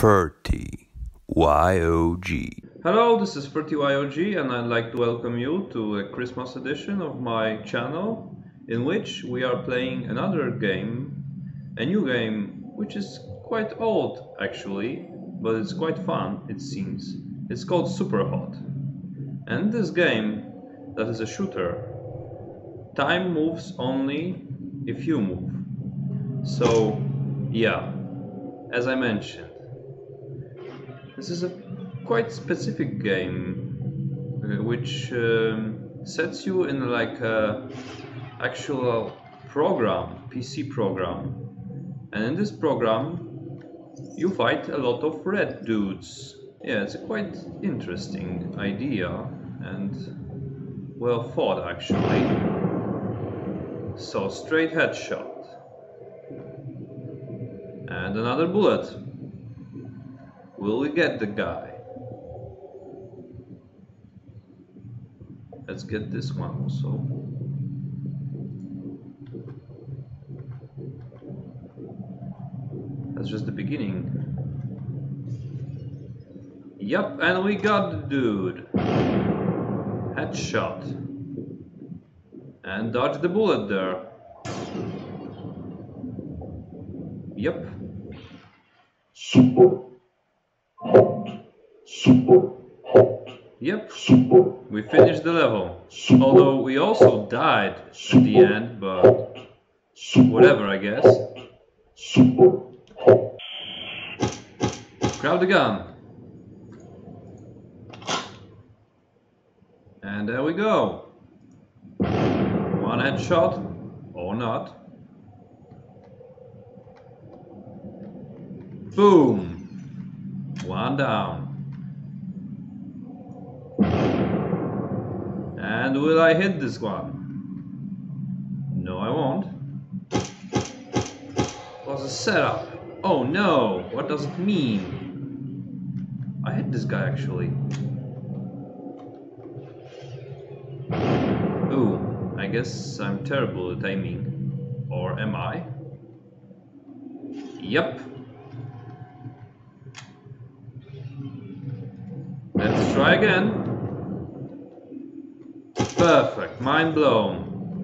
30YOG. Hello, this is 30YOG and I'd like to welcome you to a Christmas edition of my channel in which we are playing another game, a new game which is quite old actually, but it's quite fun it seems. It's called Superhot. And this game, that is a shooter, time moves only if you move. So yeah, as I mentioned, this is a quite specific game which sets you in like a actual program, PC program, and in this program you fight a lot of red dudes. Yeah, it's a quite interesting idea and well thought actually. So straight headshot and another bullet. Will we get the guy? Let's get this one also. That's just the beginning. Yup, and we got the dude. Headshot. And dodge the bullet there. Yup. Super hot. Super hot. Yep. Super. We finished the level. Super. Although we also died at the end, but whatever, I guess. Super hot. Grab the gun. And there we go. One headshot, or not. Boom. One down. And will I hit this one? No, I won't. Was a setup. Oh no, what does it mean? I hit this guy actually. Ooh, I guess I'm terrible at aiming. Or am I? Yep. Let's try again. Perfect, mind blown.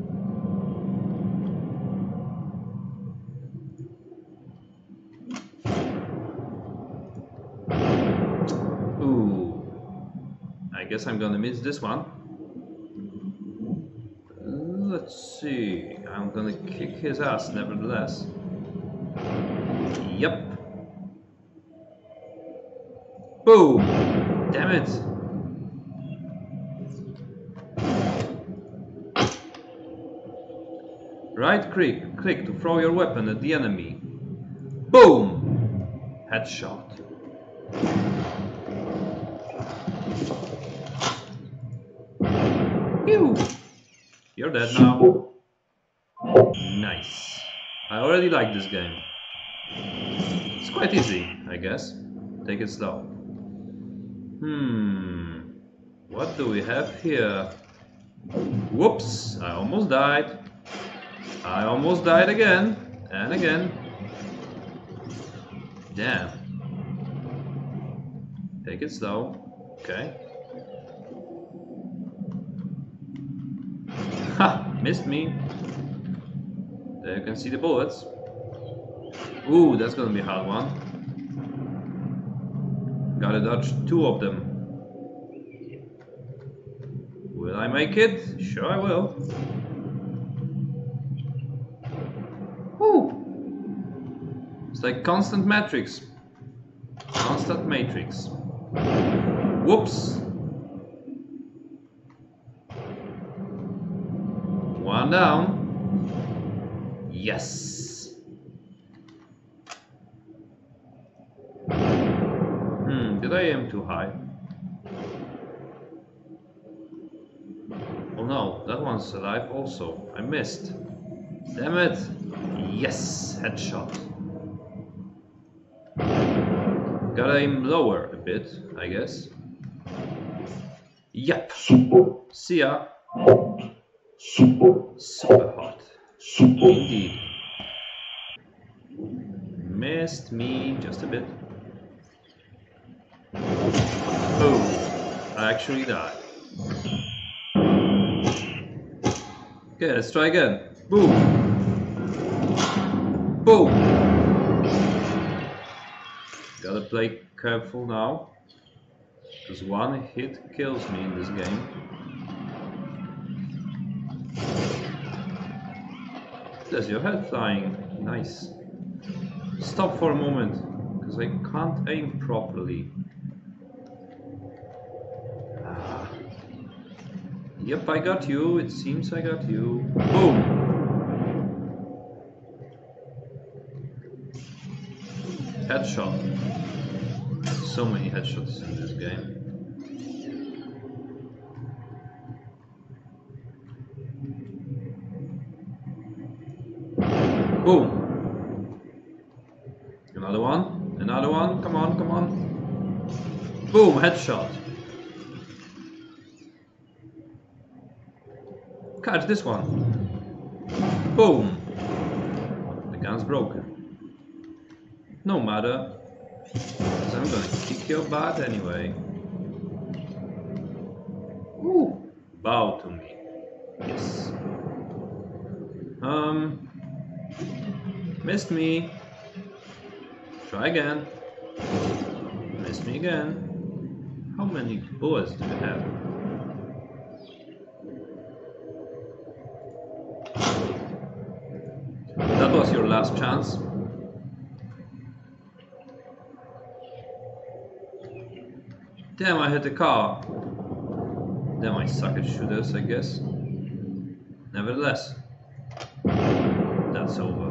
Ooh, I guess I'm gonna miss this one. Let's see, I'm gonna kick his ass nevertheless. Yep. Boom! Damn it! Right click to throw your weapon at the enemy. Boom! Headshot. Ew! You're dead now. Nice. I already like this game. It's quite easy, I guess. Take it slow. What do we have here? Whoops! I almost died. I almost died again and again. Damn. Take it slow. Okay. Ha! Missed me. There you can see the bullets. Ooh, that's gonna be a hard one. Gotta dodge two of them. Will I make it? Sure I will. Woo! It's like constant matrix. Constant matrix. Whoops! One down. Yes! Did I aim too high? Oh no, that one's alive also. I missed. Damn it! Yes! Headshot. Gotta aim lower a bit, I guess. Yep. Super See ya. hot. Super hot. Super. Indeed. Missed me just a bit. Oh, I actually died. Okay, let's try again. Boom! Boom! Gotta play careful now, because one hit kills me in this game. There's your head flying. Nice. Stop for a moment, because I can't aim properly. Yep, I got you. It seems I got you. Boom! Headshot. So many headshots in this game. Boom! Another one. Another one. Come on, come on. Boom! Headshot. Catch this one. Boom! The gun's broken. No matter, because I'm gonna kick your butt anyway. Ooh! Bow to me. Yes. Missed me. Try again. Missed me again. How many bullets do you have? That was your last chance. Damn, I hit the car. Damn, I suck at shooters, I guess. Nevertheless, that's over.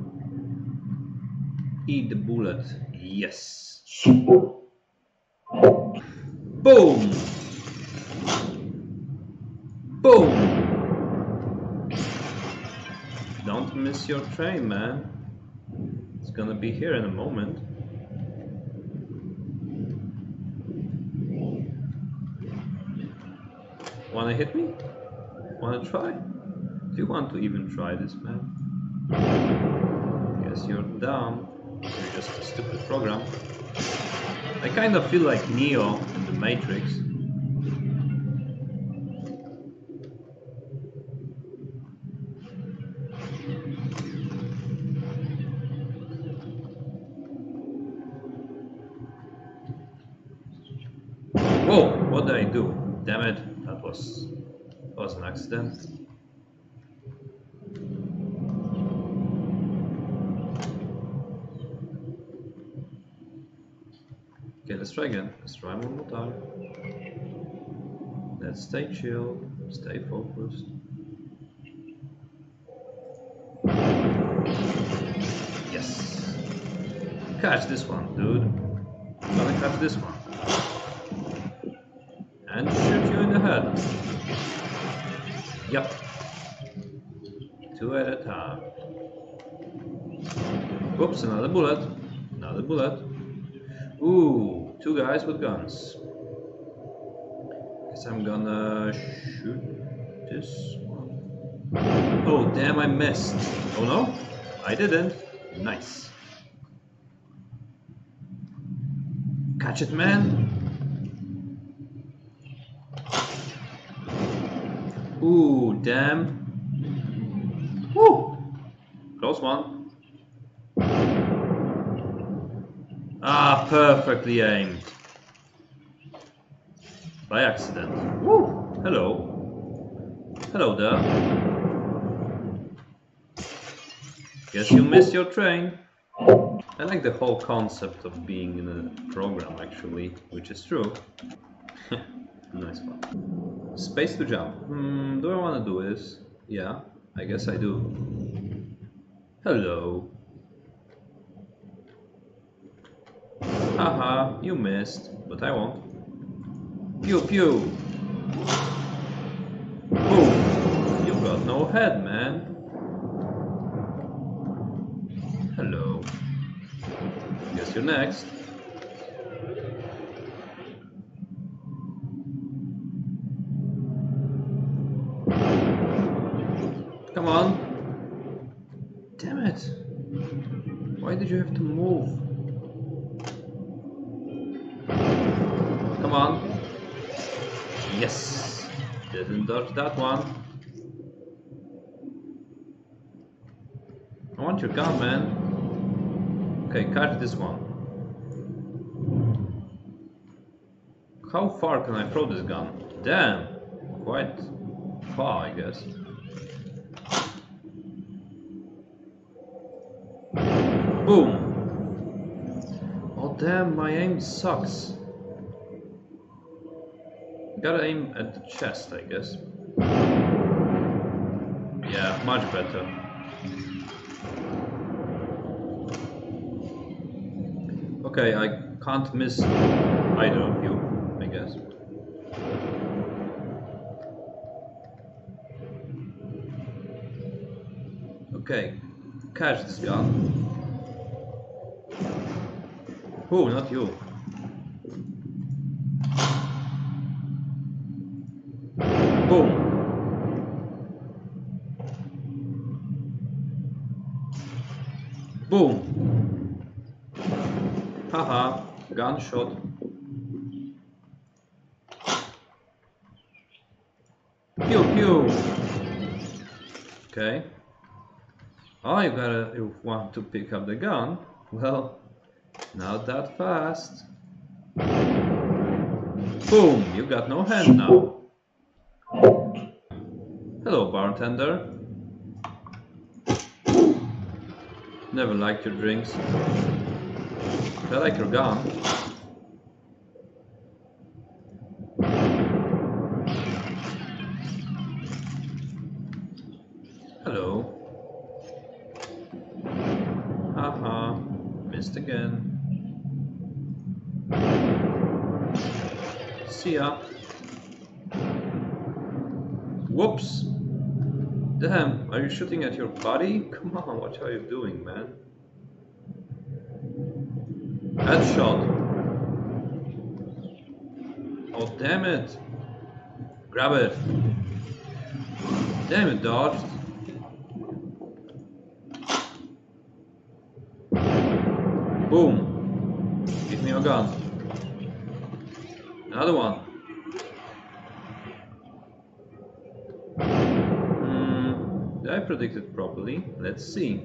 Eat the bullet. Yes. Super hot. Boom! Boom! Don't miss your train, man. It's gonna be here in a moment. Wanna hit me? Wanna try? Do you want to even try this, man? Guess you're dumb. You're just a stupid program. I kind of feel like Neo in the Matrix. Whoa! What did I do? Damn it! That was an accident. Okay, let's try again. Let's try one more time. Let's stay chill, stay focused. Yes. Catch this one, dude. I'm gonna catch this one. And shoot you in the head. Yep. 2 at a time. Whoops, another bullet. Another bullet. Ooh, 2 guys with guns. Guess I'm gonna shoot this one. Oh, damn, I missed. Oh no, I didn't. Nice. Catch it, man. Ooh, damn. Woo! Close one. Ah, perfectly aimed. By accident. Woo! Hello. Hello there. Guess you missed your train. I like the whole concept of being in a program, actually, which is true. Nice one. Space to jump. Do I want to do this? Yeah, I guess I do. Hello. Haha, you missed, but I won't. Pew pew! Boom! You got no head, man. Hello. Guess you're next. Come on. Damn it. Why did you have to move? Come Come on. Yes. Didn't dodge that one. I want your gun, man. Okay, catch this one. How far can I throw this gun? Damn. Quite far, I guess. Boom. Oh damn, my aim sucks. Gotta aim at the chest, I guess. Yeah, much better. Okay, I can't miss either of you, I guess. Okay, catch this gun. Oh, not you. Boom. Boom. Haha, gunshot. Pew pew. Okay. Oh, you want to pick up the gun? Well, not that fast. Boom, you got no hand now. Hello, bartender. Never liked your drinks. I like your gun. Hello. Haha, missed again. See ya. Whoops. Damn, are you shooting at your body? Come on, what are you doing, man? Headshot. Oh, damn it. Grab it. Damn it, dodged. Boom. Give me your gun. Another one. Did I predict it properly? Let's see.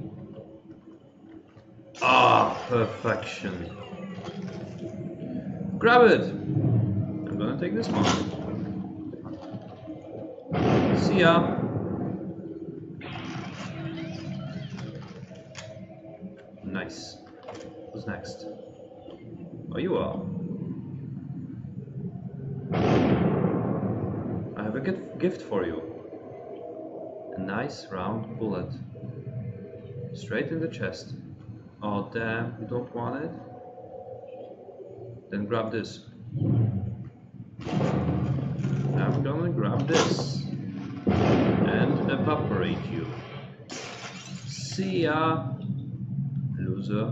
Ah, perfection. Grab it. I'm gonna take this one. See ya. Nice. Who's next? Oh, you are. I have a gift for you. A nice round bullet. Straight in the chest. Oh damn, you don't want it? Then grab this. I'm gonna grab this. And evaporate you. See ya, loser.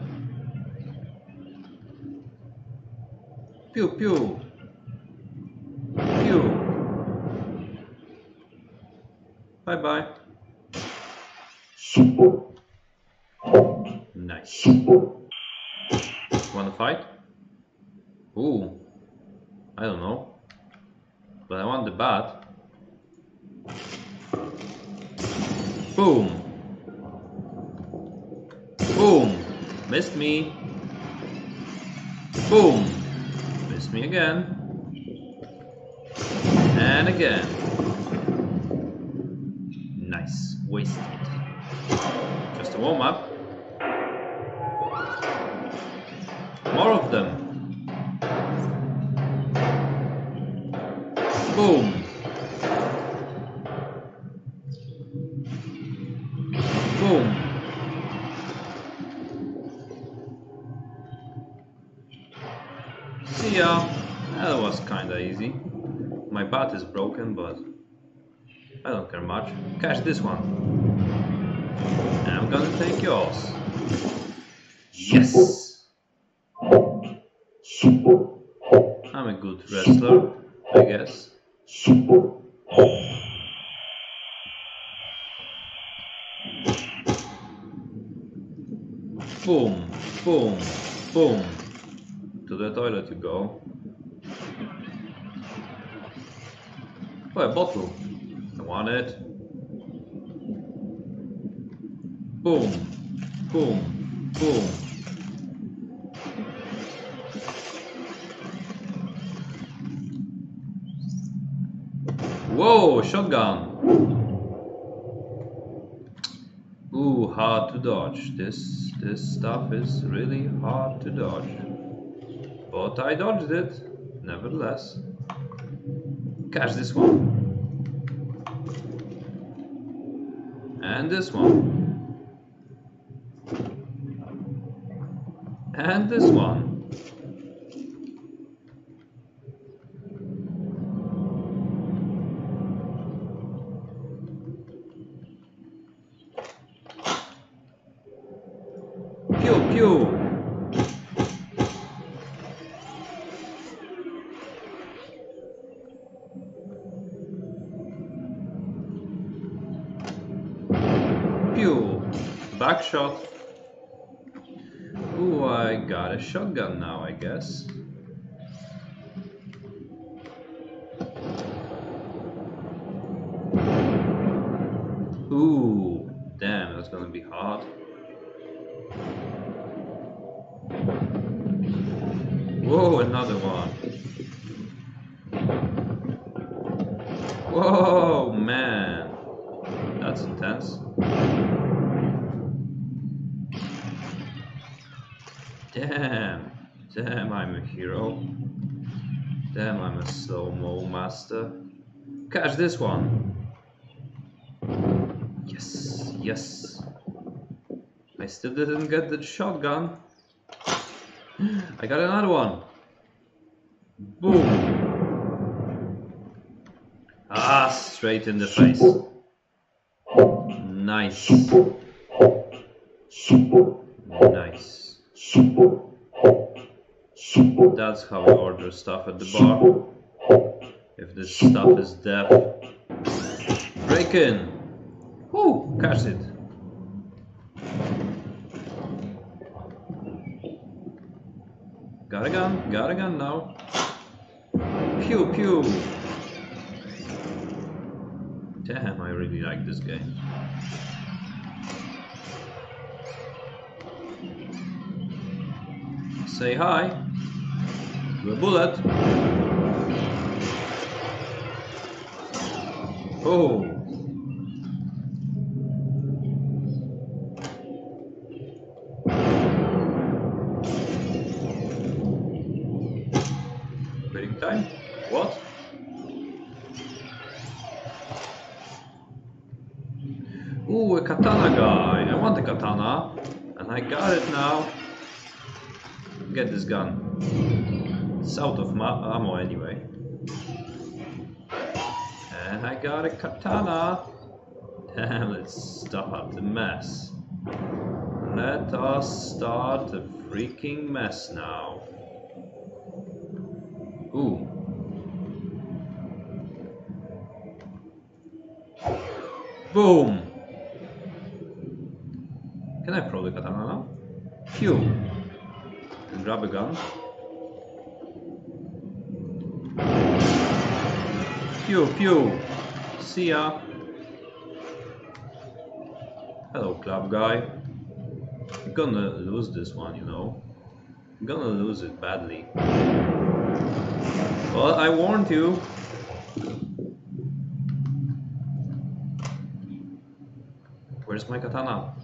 Pew pew. Pew. Bye bye. Superhot. Nice. Superhot. Wanna fight? Ooh. I don't know. But I want the bat. Boom. Boom. Missed me. Boom. Missed me again. And again. Nice. Wasted. Just a warm up. More of them. Boom. Boom. See ya. That was kinda easy. My bat is broken, but I don't care much. Catch this one. And I'm gonna take yours. Yes! Superhot. I'm a good wrestler, I guess. Superhot. Boom, boom, boom. To the toilet you go. Oh, a bottle. I want it. Boom. Boom. Boom. Whoa, shotgun. Ooh, hard to dodge. This stuff is really hard to dodge. But I dodged it, nevertheless. Catch this one. And this one. And this one. Pew pew. Pew. Back shot. Ooh, I got a shotgun now, I guess. Ooh, damn, that's gonna be hard. Whoa, another one. Whoa, man. That's intense. Damn. Damn, I'm a hero. Damn, I'm a slow-mo master. Catch this one. Yes, yes. I still didn't get the shotgun. I got another one. Boom. Ah, straight in the face. Hot. Nice. Super hot. Super hot. Nice. Super hot. Super. That's how we order stuff at the bar. Super hot. If this stuff is deaf. Break in. Whoo, catch it. Got a gun now. Pew pew. Damn, I really like this game. Say hi to a bullet. Oh. Waiting time? What? Ooh, a katana guy. I want a katana. And I got it now. Get this gun. It's out of ammo anyway. And I got a katana. Damn, let's start the mess. Let us start the freaking mess now. Ooh. Boom! Can I throw the katana now? Phew! And grab a gun. Pew pew! See ya! Hello, club guy. I'm gonna lose this one, you know. I'm gonna lose it badly. Well, I warned you. Where's my katana?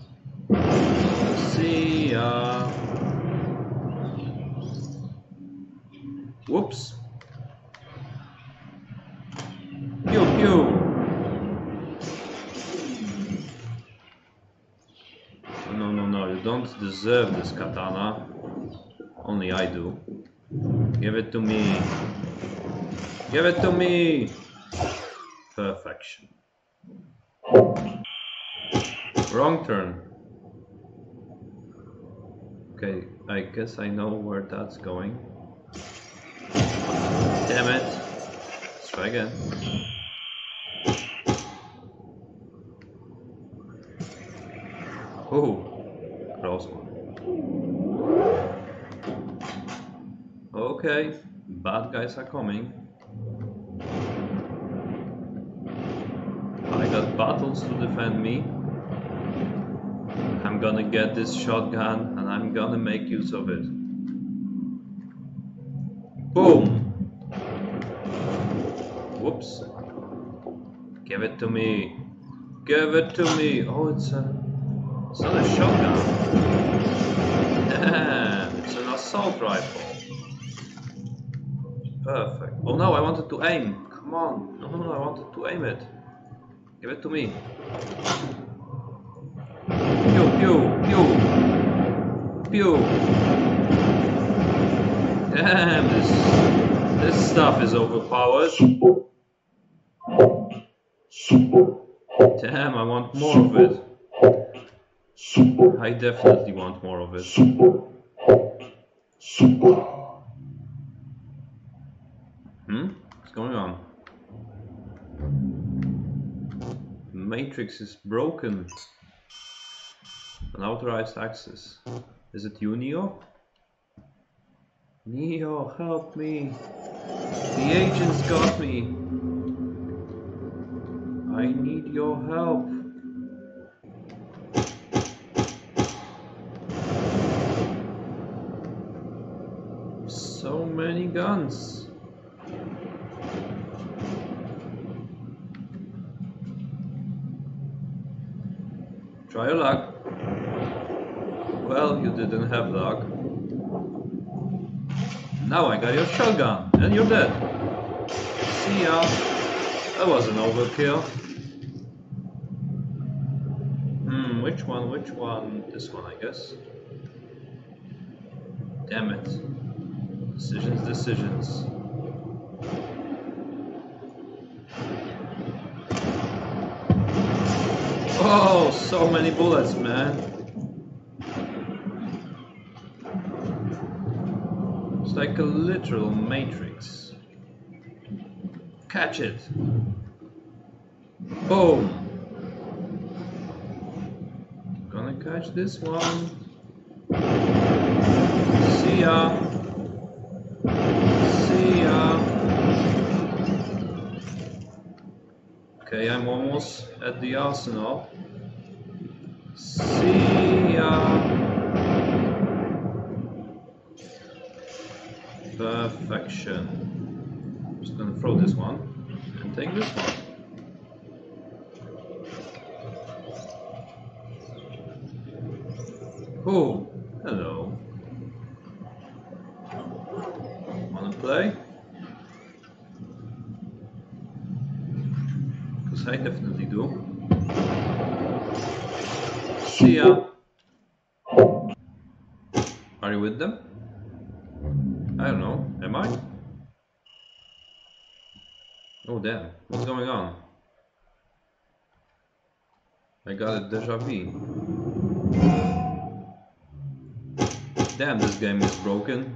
See ya. Whoops. Pew pew. No, no, no, you don't deserve this katana. Only I do. Give it to me. Give it to me. Perfection. Wrong turn. Okay, I guess I know where that's going. Damn it. Let's try again. Oh, close one. Okay, bad guys are coming. got battles to defend me. I'm gonna get this shotgun and I'm gonna make use of it. Boom! Whoops. Give it to me. Give it to me. Oh, it's not a shotgun. Damn, it's an assault rifle. Perfect. Oh no, I wanted to aim. Come on. No, I wanted to aim it. Give it to me. Pew, pew, pew. Pew. Damn, this stuff is overpowered. Damn, I want more of it. I definitely want more of it. What's going on? The matrix is broken. Unauthorized access. Is it you, Neo? Neo, help me. The agents got me. I need your help. So many guns. Try your luck. Well, you didn't have luck. Now I got your shotgun, and you're dead. See ya. That was an overkill. Which one? Which one? This one, I guess. Damn it. Decisions, decisions. Oh, so many bullets, man. It's like a literal matrix. Catch it. Boom. Gonna catch this one. See ya. See ya. Okay, I'm almost at the arsenal. See ya. Perfection. Just gonna throw this one and take this one. Oh, hello. Wanna play? Because I definitely do. See ya. Are you with them? I don't know. Am I? Oh damn. What's going on? I got a deja vu. Damn, this game is broken.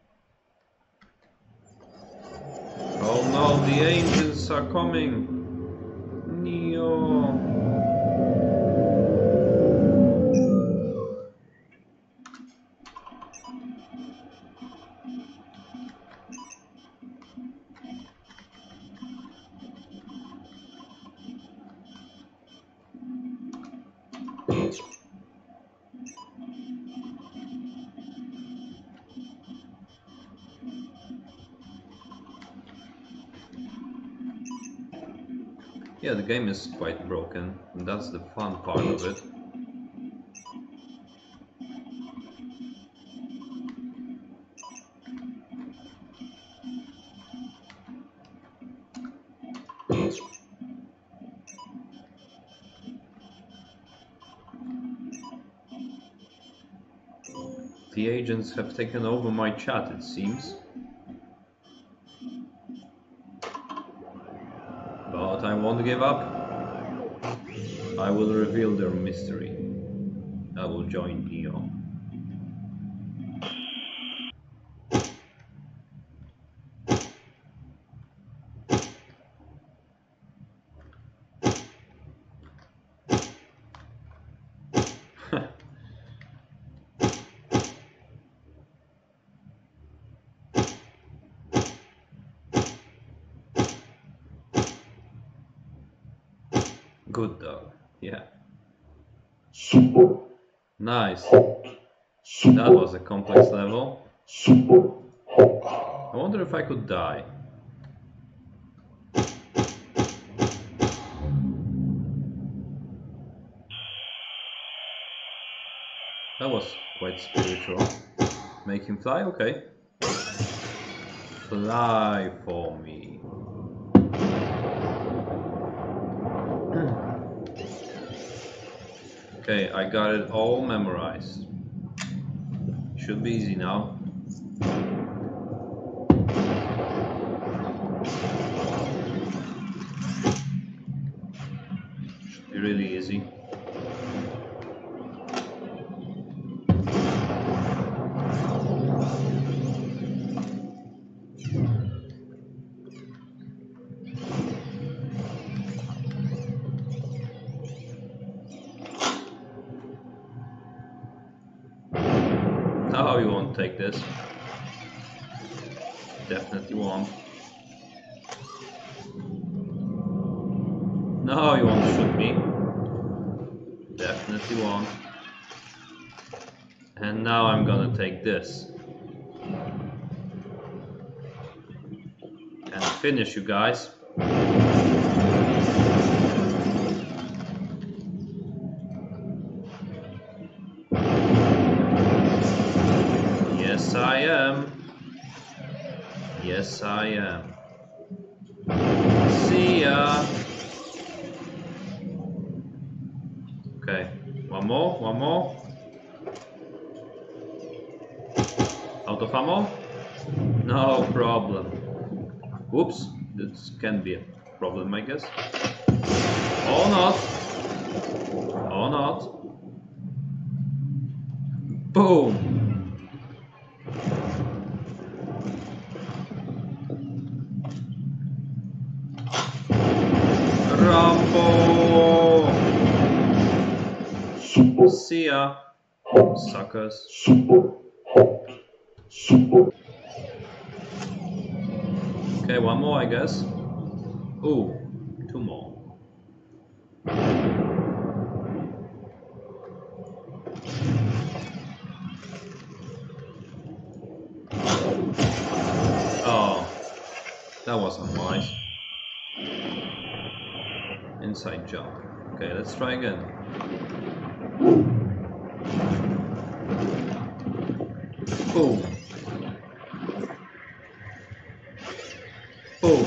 Oh no, the angels are coming. Neo. Yeah, the game is quite broken, and that's the fun part of it. The agents have taken over my chat, it seems. But I won't give up. I will reveal their mystery. I will join Neo. Good dog. Yeah. Super Nice. hot. Super That was a complex level. super hot. I wonder if I could die. That was quite spiritual. Make him fly? Okay. Fly for me. Okay, I got it all memorized. Should be easy now. Should be really easy. Now you won't take this. Definitely won't. No, you won't shoot me. Definitely won't. And now I'm gonna take this. And finish you guys. Yes, I am. Yes, I am. See ya. Okay, one more. Out of ammo? No problem. Oops, this can be a problem, I guess. Or not. Or not. Boom! Rambo! Super See ya, hot. suckers. Super hot. Super Okay, one more, I guess. Ooh, two more. Oh, that was unwise. Inside jump. Okay, let's try again. Boom. Boom.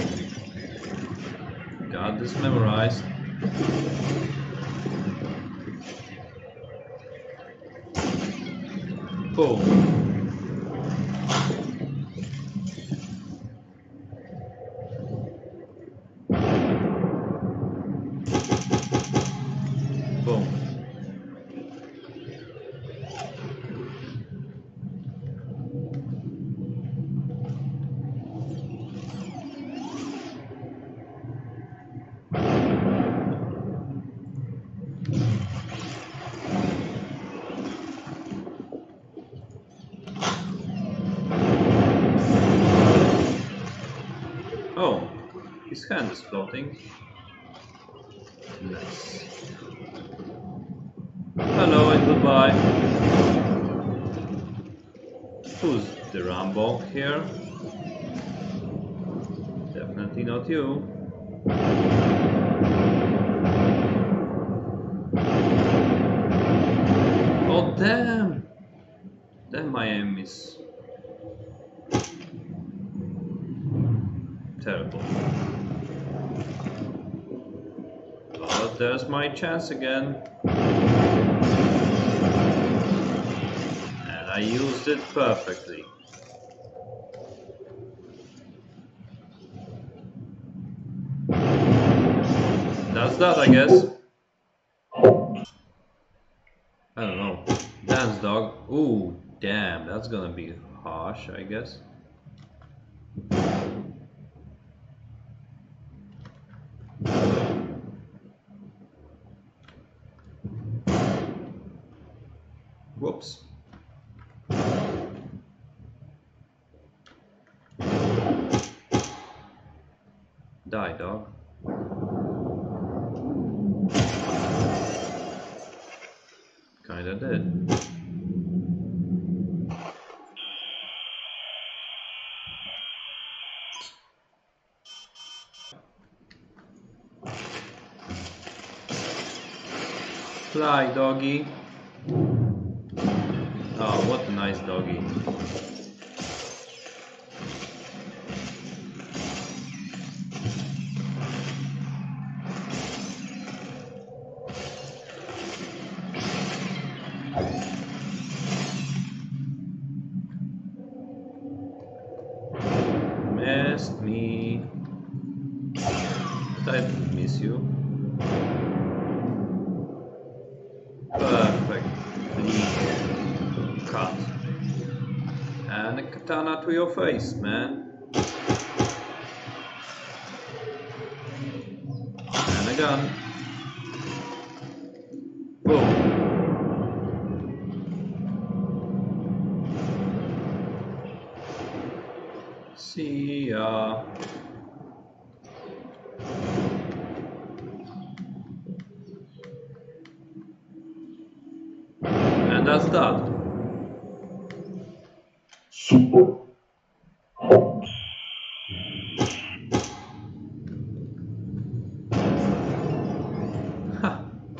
Got this memorized. Boom. Boom. Oh, his hand is floating. Nice. Hello and goodbye. Who's the Rambo here? Definitely not you. Oh damn! Damn, my aim is terrible. But there's my chance again. And I used it perfectly. That's that, I guess. I don't know. Dance dog. Ooh, damn, that's gonna be harsh, I guess. Whoops. Die, dog. Alright, I did. Fly, doggy. Oh, what a nice doggy. Missed me. But I didn't miss you. Perfect. Cut. And a katana to your face, man. And a gun. Boom. See ya. And that's that. Super hot. Ha.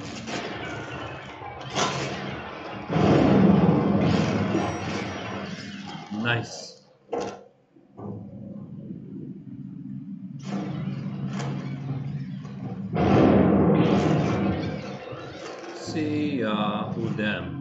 Nice. See ya. Who them?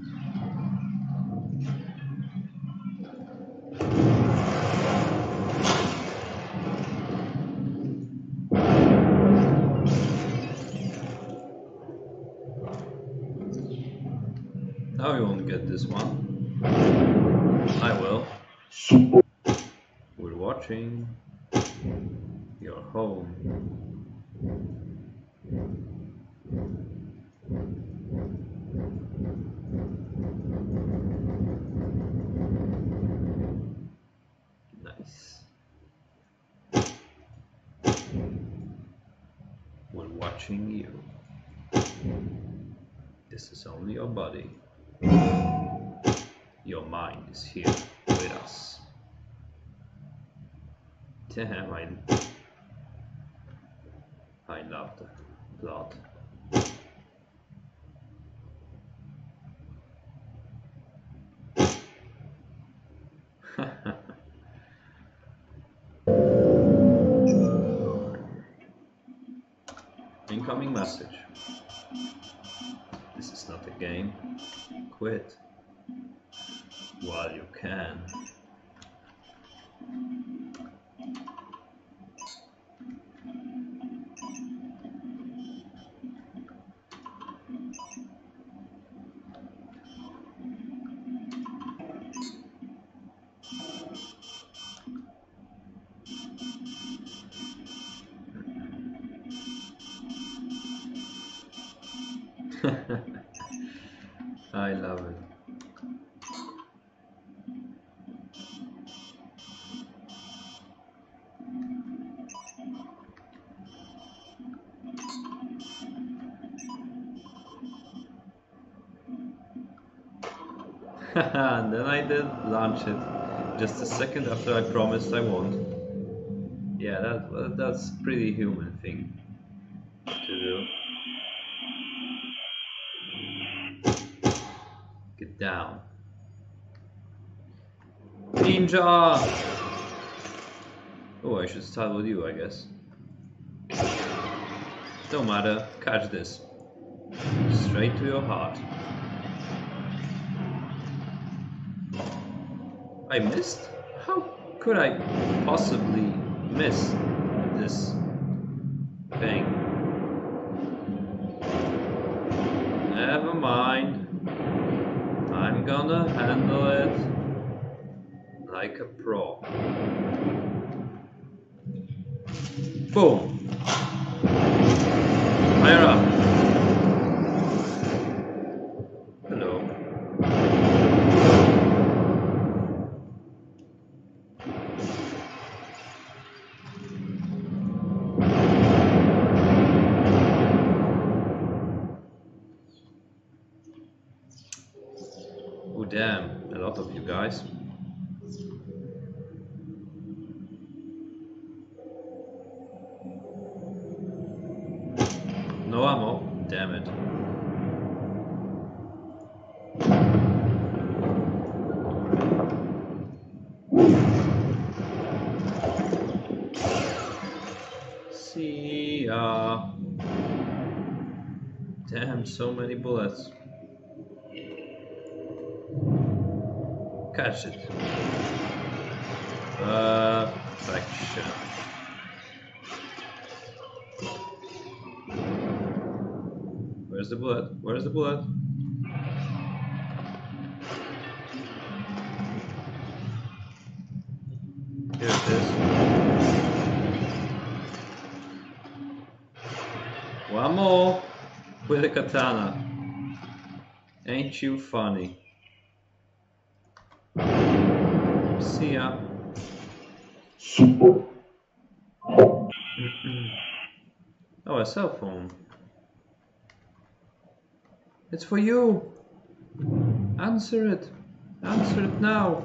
Now you won't get this one. I will. Super We're watching. You're home. Nice. We're watching you. This is only your body. Your mind is here with us. Damn, I love the plot. Incoming message. This is not a game. Quit while you can. I love it. And then I did launch it just a second after I promised I won't. Yeah, that's pretty human thing to do. Get down. Ninja! Oh, I should start with you, I guess. No matter, catch this. Straight to your heart. I missed? How could I possibly miss this thing? Never mind. I'm gonna handle it like a pro. Boom! Fire up! Hello. guys. No ammo. Damn it. See ya. Damn, so many bullets. Catch it. Perfection. Where's the bullet? Where's the bullet? Here it is. One more with a katana. Ain't you funny? See ya. Superhot. Oh, a cell phone. It's for you. Answer it. Answer it now.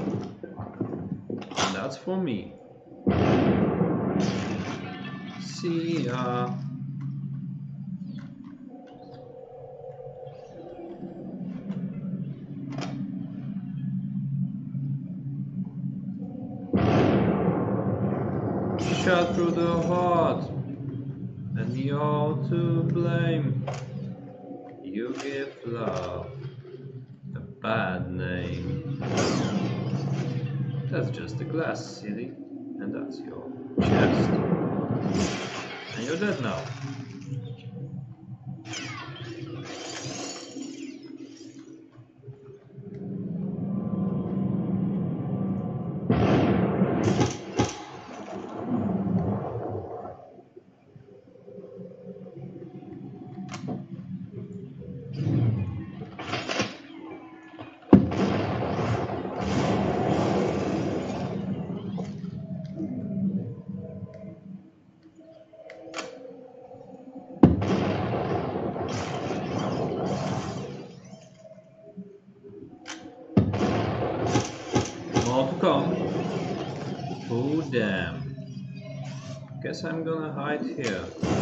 And that's for me. See ya. Shot through the heart. And you're to blame. You give love a bad name. That's just a glass, silly. And that's your chest. And you're dead now. More to come. Oh damn. Guess I'm gonna hide here.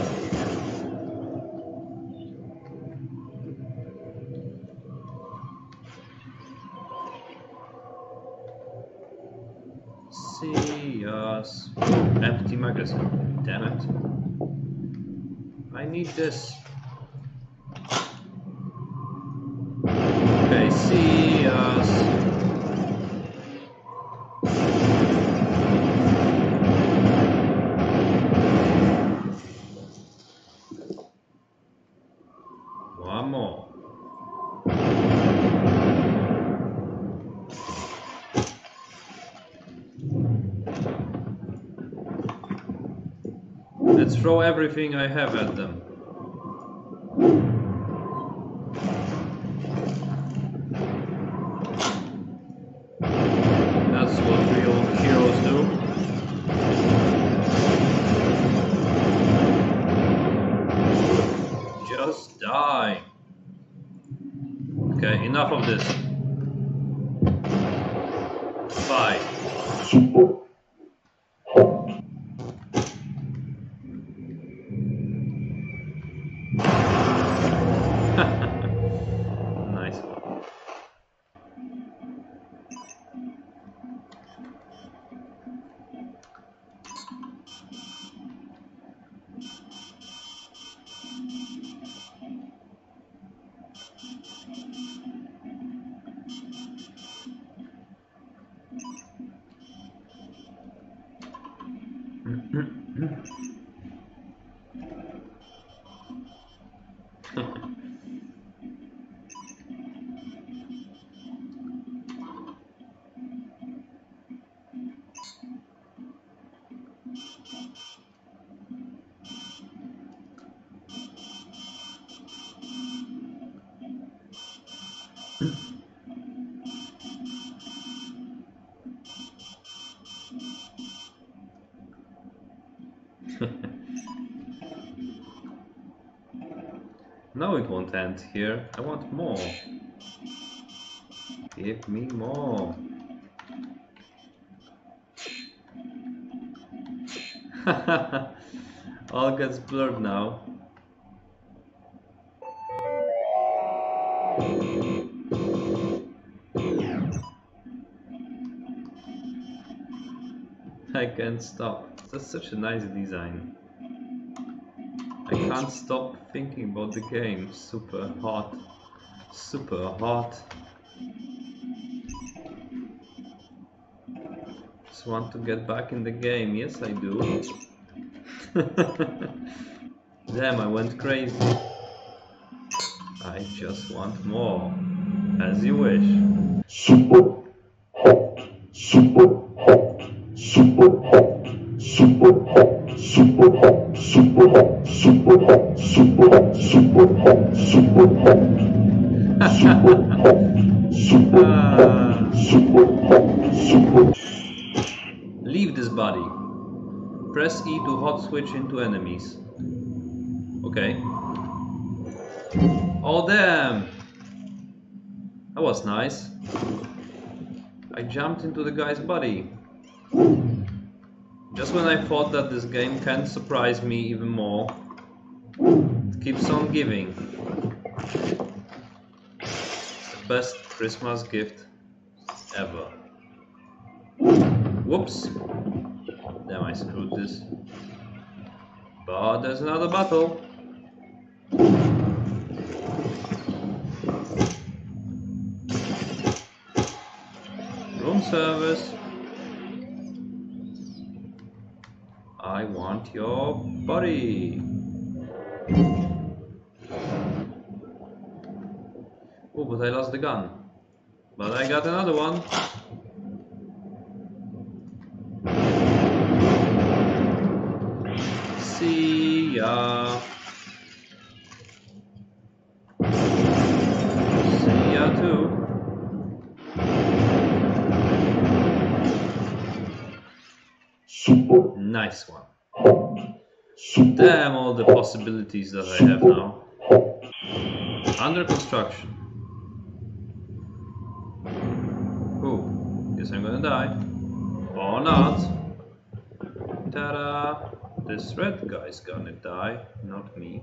See us. Empty magazine. Damn it. I need this. Okay, see us. One more. Let's throw everything I have at them. That's what real heroes do. Just die. Okay, enough of this. Bye. Superhot. Nice. No, it won't end here. I want more. Give me more. All gets blurred now. I can't stop. That's such a nice design. I can't stop thinking about the game. Super hot. Super hot. Just want to get back in the game. Yes, I do. Damn, I went crazy. I just want more. As you wish. Super hot. Super hot. Super hot. Super hot. Super hot. Super hot. Super hot. Super hot. Super hot. Super hot. Super hot. Super hot. Super hot. Super. Leave this body. Press E to hot switch into enemies. Okay. Oh damn! That was nice. I jumped into the guy's body. Just when I thought that this game can surprise me even more, it keeps on giving. It's the best Christmas gift ever. Whoops! Damn, I screwed this. But there's another battle. Room service. I want your body. Oh, but I lost the gun. But I got another one. See ya. See ya too. Super Nice one. hot. Super Damn, all the possibilities that I have now. hot. Under construction. Ooh, guess I'm gonna die. Or not. Ta-da! This red guy's gonna die, not me.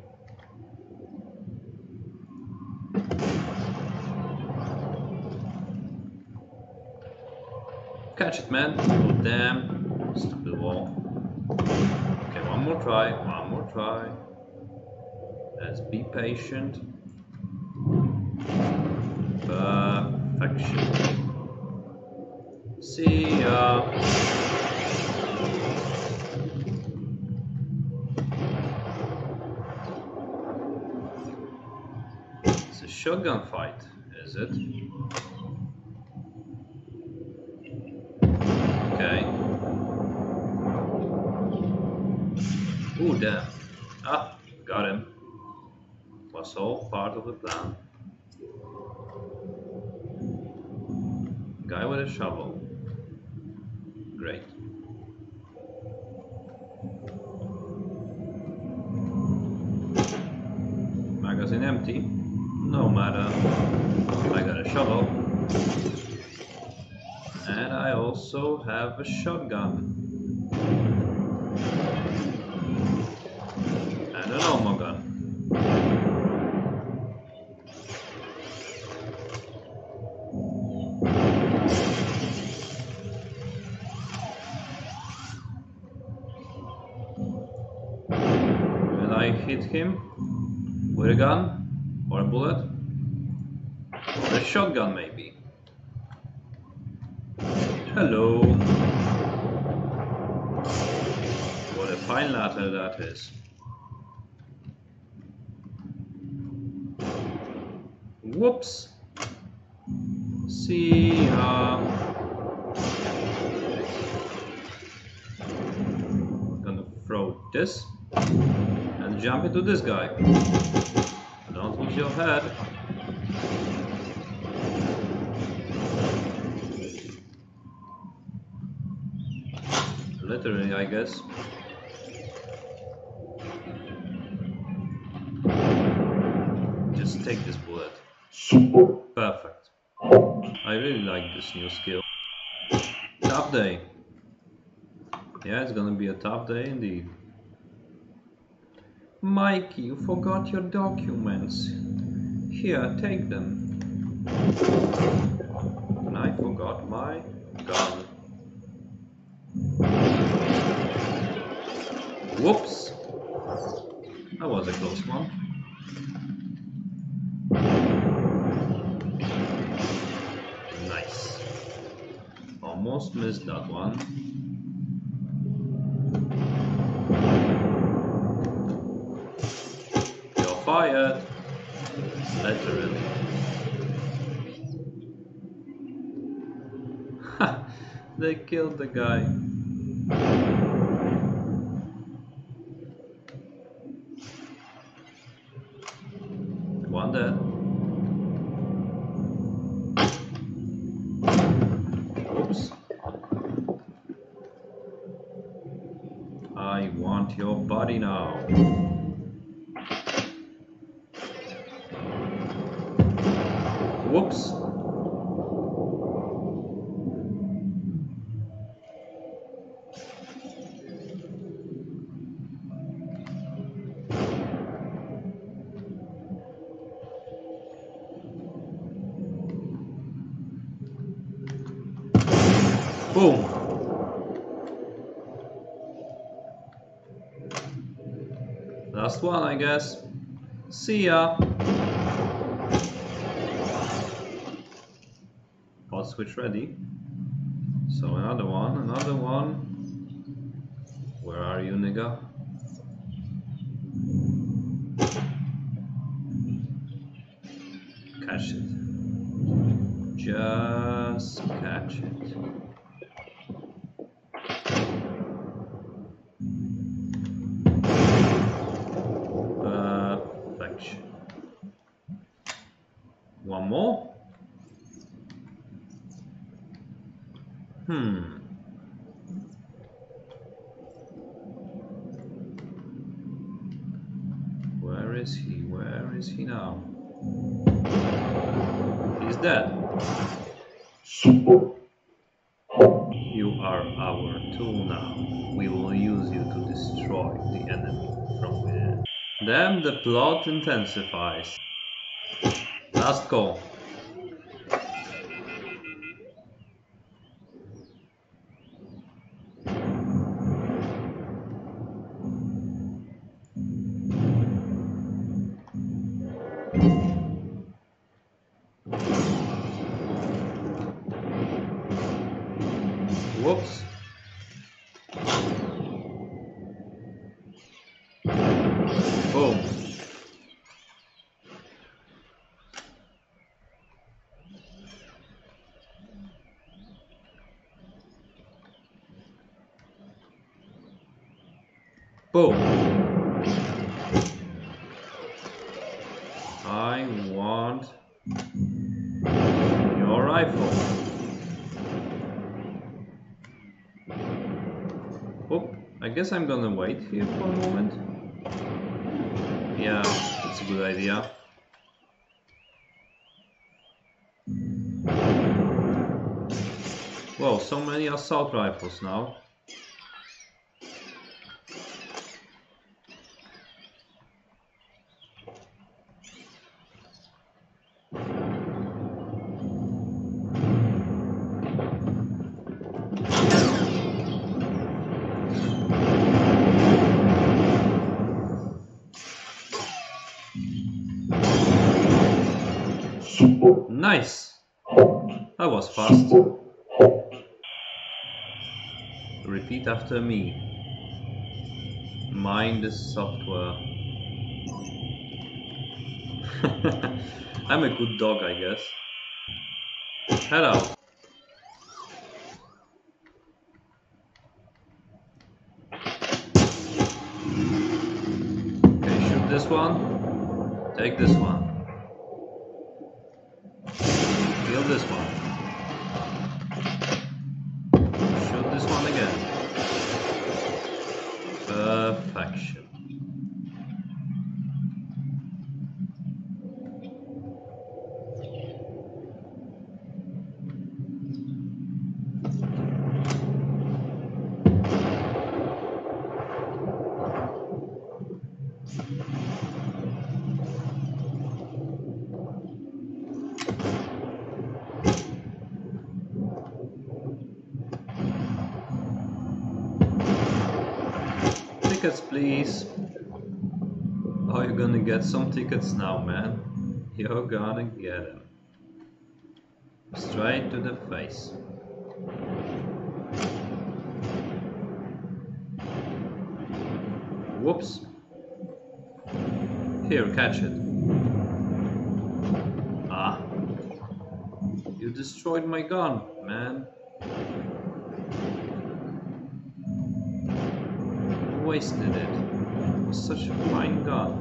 Catch it, man. Oh, damn. Stupid wall. Okay, one more try. One more try. Let's be patient. Perfection. See ya. It's a shotgun fight, is it? Okay. Ooh, damn. Ah, got him. Was all part of the plan. Guy with a shovel. Great. Magazine empty. No matter. I got a shovel. And I also have a shotgun. And a normal gun. Will I hit him with a gun or a bullet? Or a shotgun maybe? Hello. What a fine ladder that is. Whoops. See ya. Gonna throw this and jump into this guy. Don't lose your head. Literally, I guess. Just take this bullet. Super Perfect. I really like this new skill. Top day. Yeah, it's gonna be a top day indeed. Mikey, you forgot your documents. Here, take them. And I forgot my gun. Whoops! That was a close one. Nice. Almost missed that one. You're fired. Literally. Ha! They killed the guy. One dead. Oops. I want your body now. Whoops. Boom. Last one, I guess. See ya. Hot switch ready. So another one, another one. Where are you, nigga? Catch it. Just catch it. Perfection. One more. Where is he? Where is he now? He's dead. Superhot. You are our tool now. We will use you to destroy the enemy from within. Then the plot intensifies. Last call. Whoops. Boom. Boom. I want your rifle. Oh, I guess I'm gonna wait here for a moment. Yeah, that's a good idea. Whoa, so many assault rifles now. Superhot. Nice! That was fast. Superhot. Repeat after me. Mind is software. I'm a good dog, I guess. Head out. Okay, shoot this one. Take this one. Kill this one. Shoot this one again. Perfection. tickets, please. Oh, you're gonna get some tickets now, man. You're gonna get them. Straight to the face. Whoops. Here, catch it. Ah. You destroyed my gun, man. You wasted it. It was such a fine gun.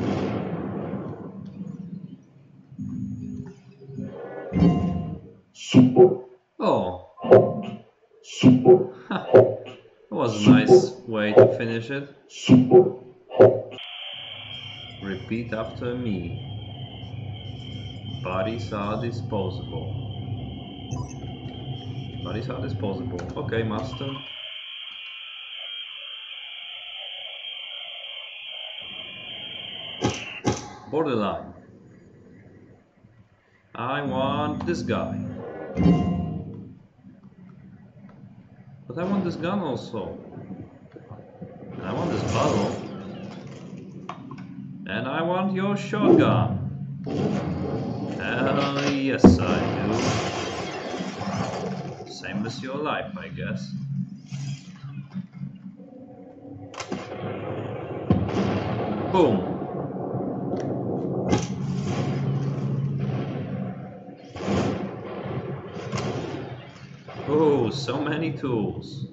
Super Oh. hot. Super hot. That was a nice way to finish it. Super hot. Repeat after me. Bodies are disposable. Bodies are disposable. Okay, master. Borderline. I want this guy. But I want this gun also. And I want this bottle. And I want your shotgun. Hell yes I do. Same as your life, I guess. Boom. Oh, so many tools.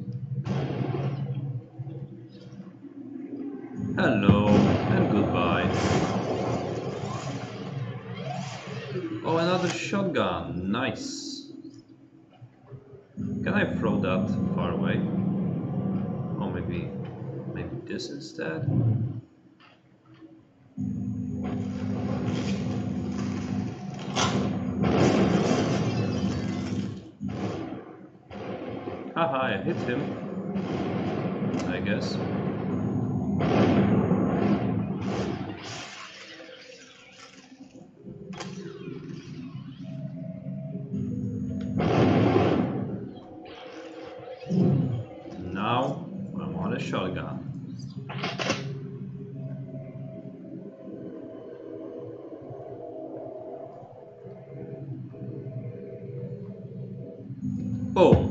Hello and goodbye. Oh, another shotgun. Nice. Can I throw that far away? Or maybe this instead? Haha, I hit him. I guess. Now I'm on a shotgun. Boom.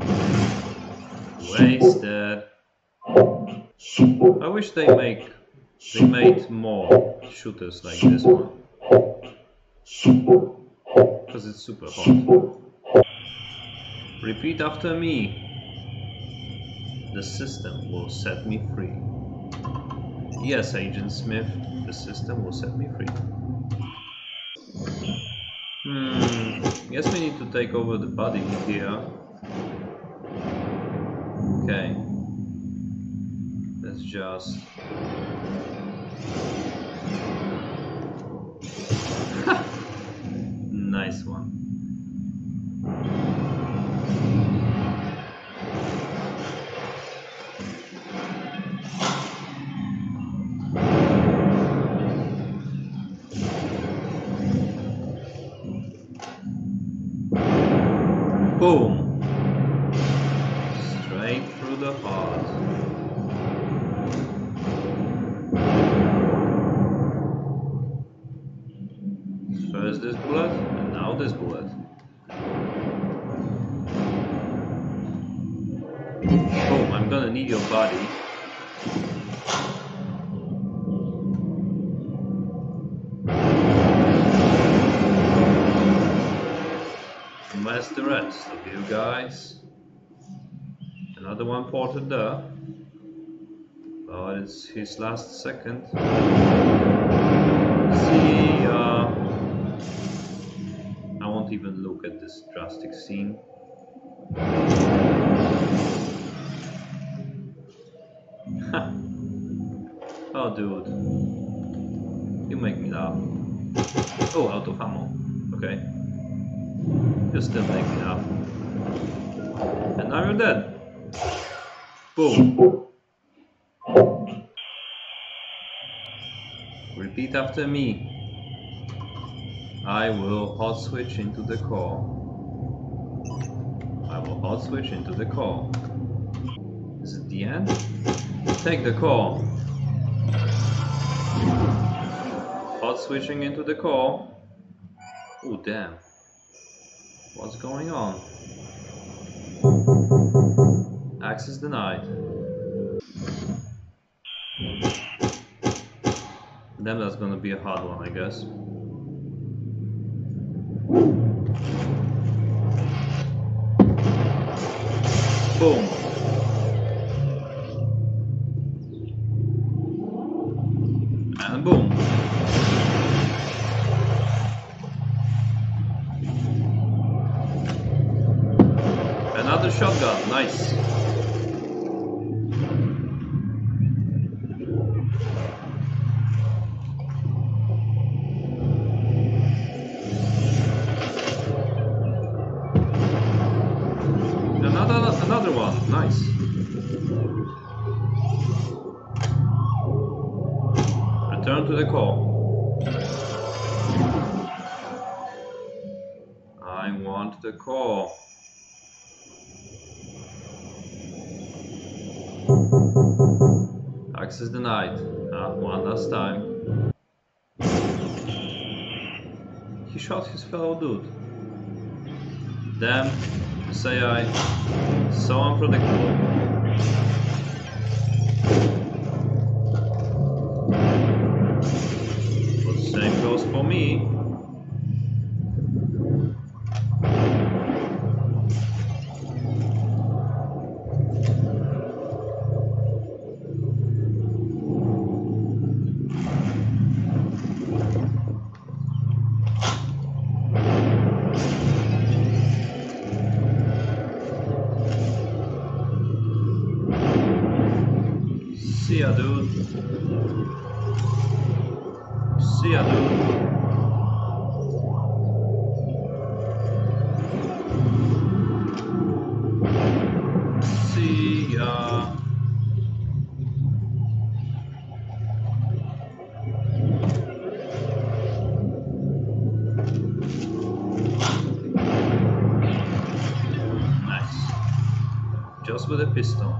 Wasted. Super I wish they made more shooters like this one. super hot. Because it's super hot. Super Repeat after me. The system will set me free. Yes, Agent Smith, the system will set me free. Guess we need to take over the body here. Okay. Let's just... Nice one. Boom! Straight through the heart. First this bullet, and now this bullet. Boom, I'm gonna need your body. And where's the rest of you guys? Another one ported there. Oh, it's his last second. See, I won't even look at this drastic scene. Oh, dude. You make me laugh. Oh, out of ammo. Okay. You still make me laugh. And now you're dead. Boom. Repeat after me. I will hot switch into the core. I will hot switch into the core. Is it the end? Take the core. Hot switching into the call. Oh damn. What's going on? Access denied. Damn, that's gonna be a hard one, I guess. Boom. And boom. Another shotgun, nice. Another one, nice. Return to the call. I want the call. Access denied. One last time. He shot his fellow dude. Damn, this AI, so unpredictable. But same goes for me. See ya, dude. See ya, dude. See ya. Nice. Just with a pistol.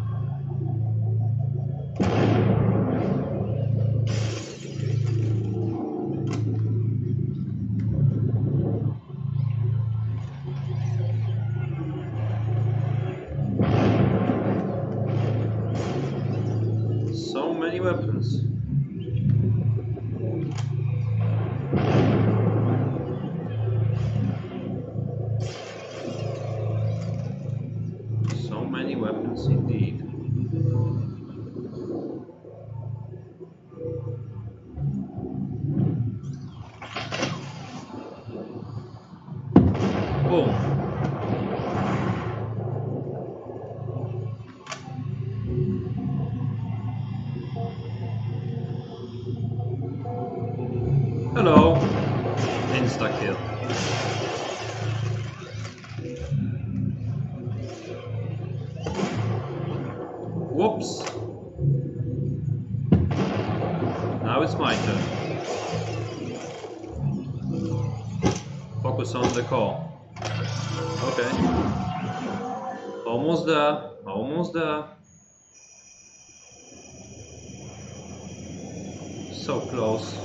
So many weapons. So many weapons indeed. Boom. Hello. Insta-kill. Whoops. Now it's my turn. Focus on the call. Okay. Almost there. Almost there. So close.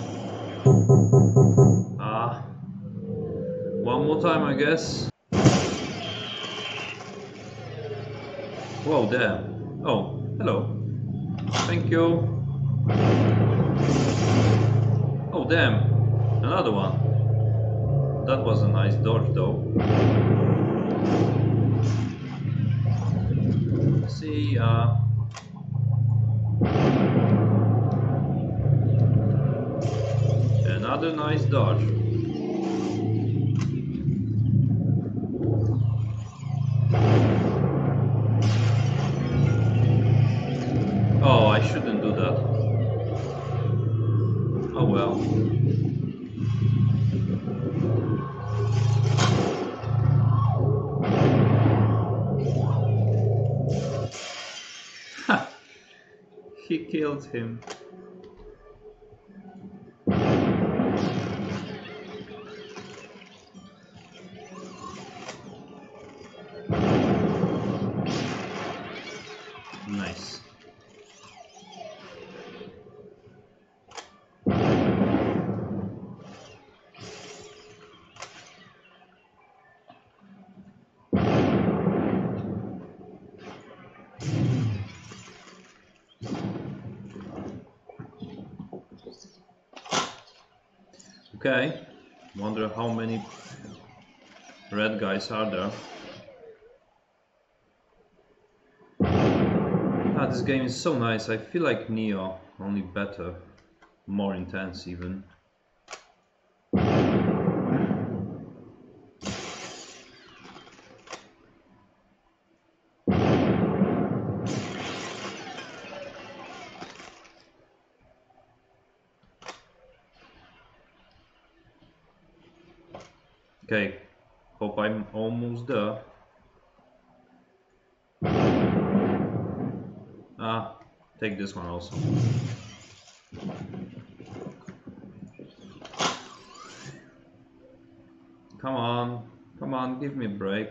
One more time, I guess. Whoa, damn. Oh, hello. Thank you. Oh, damn. Another one. That was a nice dodge, though. See ya. Another nice dodge. Oh, I shouldn't do that. Oh well. Ha! He killed him. Nice. Okay, wonder how many red guys are there. Ah, this game is so nice. I feel like Neo, only better, more intense even. Okay, hope I'm almost there. Ah, take this one also. Come on, give me a break.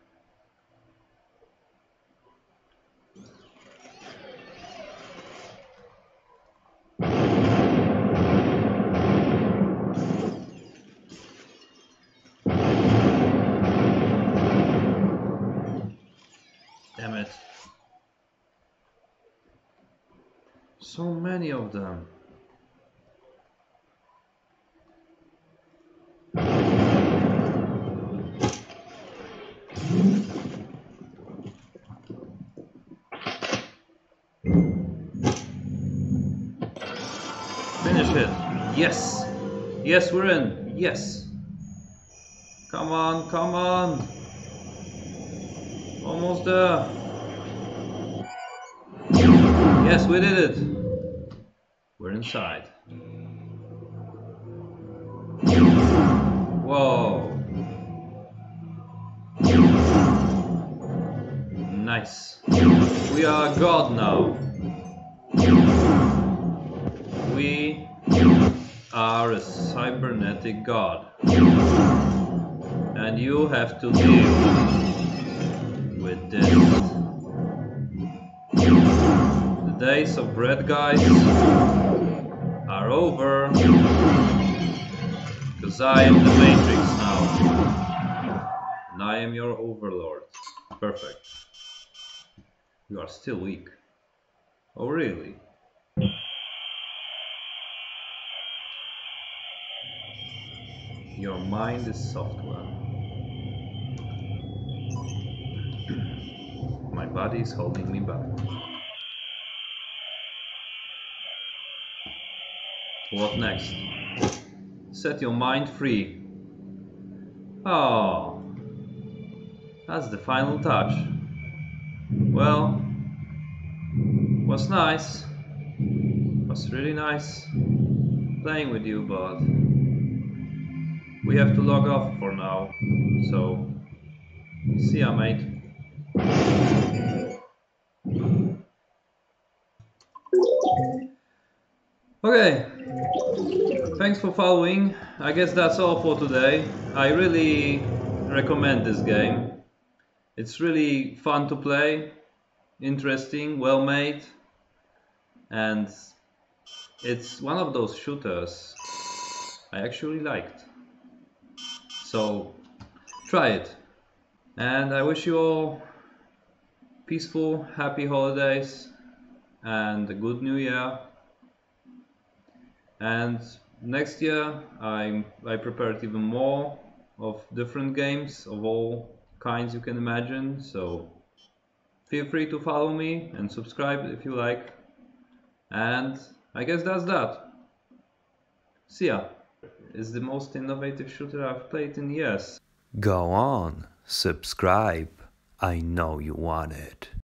Damn it. So many of them. Finish it. Yes. Yes, we're in. Yes. Come on, come on. Almost there. Yes, we did it. We're inside. Whoa. Nice. We are God now. We are a cybernetic god. And you have to deal with this. The days of red guys are over. Because I am the Matrix now. And I am your overlord. Perfect. You are still weak. Oh really? Your mind is software. My body is holding me back. What next? Set your mind free. Oh, that's the final touch. Well, was nice. Was really nice playing with you, but we have to log off for now. So, see ya, mate. Okay, thanks for following. I guess that's all for today. I really recommend this game. It's really fun to play, interesting, well made, and it's one of those shooters I actually liked. So try it. And I wish you all peaceful, happy holidays and a good new year. And next year I prepared even more of different games of all kinds you can imagine. So feel free to follow me and subscribe if you like. And I guess that's that. See ya. It's the most innovative shooter I've played in years. Go on, subscribe. I know you want it.